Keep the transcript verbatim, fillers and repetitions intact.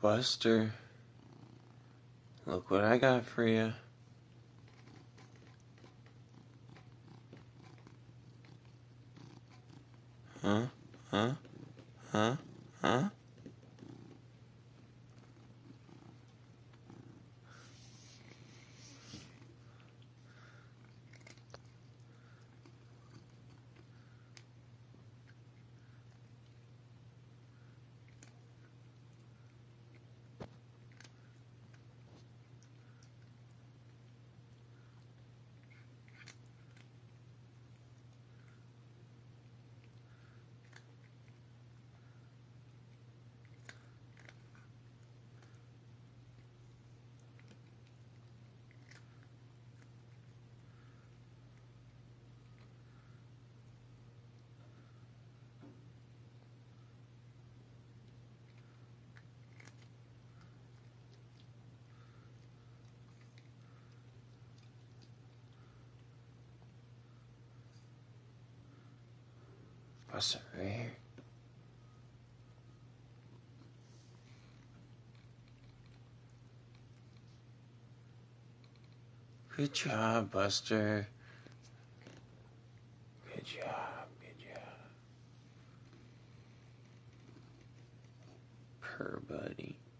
Buster, look what I got for you. Huh? Huh? Huh? Huh? Buster, right here. Good job, Buster. Good job, good job. Purr, buddy.